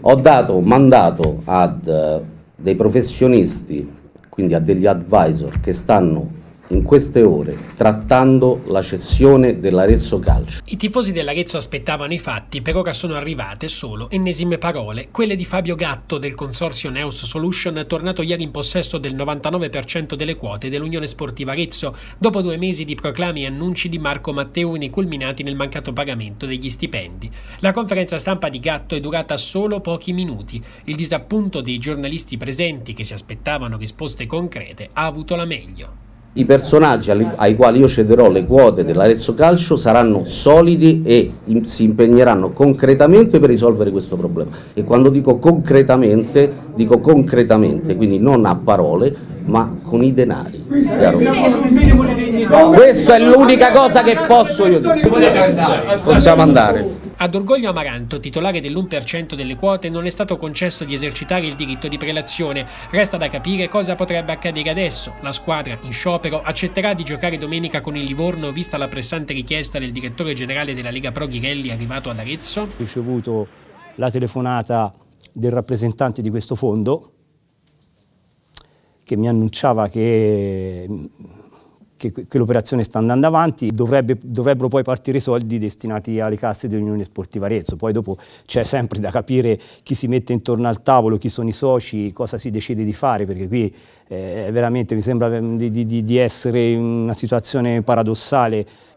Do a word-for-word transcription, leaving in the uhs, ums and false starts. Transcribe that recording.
Ho dato mandato ad uh, dei professionisti, quindi a degli advisor che stanno in queste ore trattando la cessione dell'Arezzo Calcio. I tifosi dell'Arezzo aspettavano i fatti, per ora sono arrivate solo ennesime parole, quelle di Fabio Gatto del consorzio Neos Solution, tornato ieri in possesso del novantanove per cento delle quote dell'Unione Sportiva Arezzo, dopo due mesi di proclami e annunci di Marco Matteoni culminati nel mancato pagamento degli stipendi. La conferenza stampa di Gatto è durata solo pochi minuti. Il disappunto dei giornalisti presenti, che si aspettavano risposte concrete, ha avuto la meglio. I personaggi ai quali io cederò le quote dell'Arezzo Calcio saranno solidi e si impegneranno concretamente per risolvere questo problema. E quando dico concretamente, dico concretamente, quindi non a parole, ma con i denari. Questa è l'unica cosa che posso io dire. Possiamo andare. Ad Orgoglio Amaranto, titolare dell'uno per cento delle quote, non è stato concesso di esercitare il diritto di prelazione. Resta da capire cosa potrebbe accadere adesso. La squadra, in sciopero, accetterà di giocare domenica con il Livorno, vista la pressante richiesta del direttore generale della Lega Pro Ghirelli, arrivato ad Arezzo? Ho ricevuto la telefonata del rappresentante di questo fondo, che mi annunciava che... che, che l'operazione sta andando avanti, dovrebbe, dovrebbero poi partire i soldi destinati alle casse dell'Unione Sportiva Arezzo. Poi dopo c'è sempre da capire chi si mette intorno al tavolo, chi sono i soci, cosa si decide di fare, perché qui eh, veramente mi sembra di, di, di essere in una situazione paradossale.